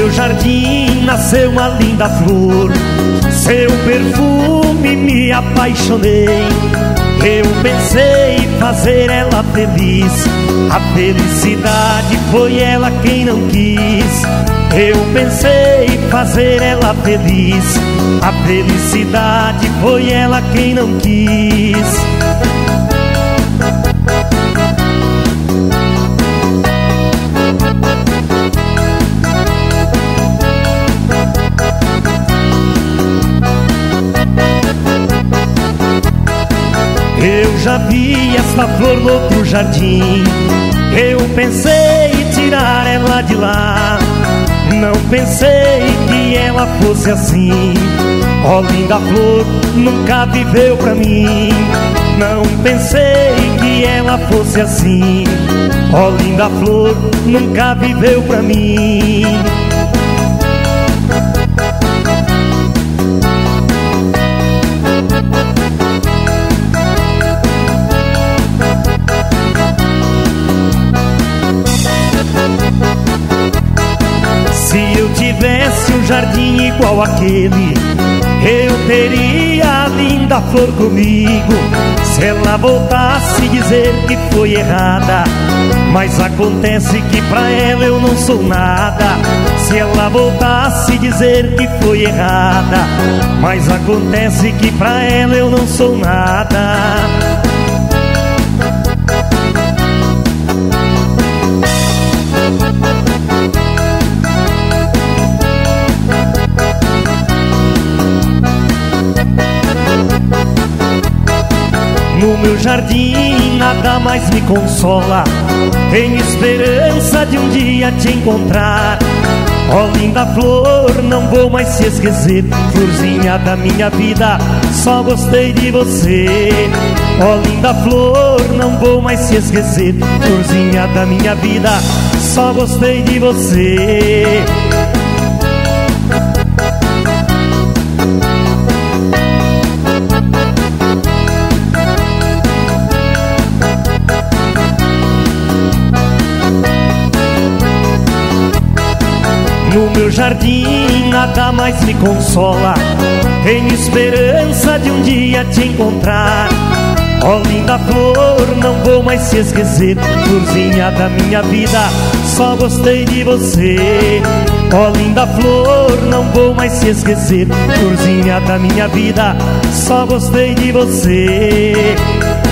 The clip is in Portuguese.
meu jardim nasceu uma linda flor, seu perfume me apaixonei. Eu pensei em fazer ela feliz, a felicidade foi ela quem não quis. Eu pensei em fazer ela feliz, a felicidade foi ela quem não quis. Eu já vi esta flor no outro jardim, eu pensei em tirar ela de lá. Não pensei que ela fosse assim. Ó linda flor, nunca viveu pra mim. Não pensei que ela fosse assim. Ó linda flor, nunca viveu pra mim. Se eu tivesse um jardim igual aquele, eu teria a linda flor comigo. Se ela voltasse dizer que foi errada, mas acontece que pra ela eu não sou nada. Se ela voltasse dizer que foi errada, mas acontece que pra ela eu não sou nada. No meu jardim nada mais me consola, tenho esperança de um dia te encontrar. Ó linda flor, não vou mais te esquecer, florzinha da minha vida, só gostei de você. Ó linda flor, não vou mais te esquecer, florzinha da minha vida, só gostei de você. No meu jardim nada mais me consola, tenho esperança de um dia te encontrar. Ó linda flor, não vou mais te esquecer, florzinha da minha vida, só gostei de você. Ó linda flor, não vou mais te esquecer, florzinha da minha vida, só gostei de você.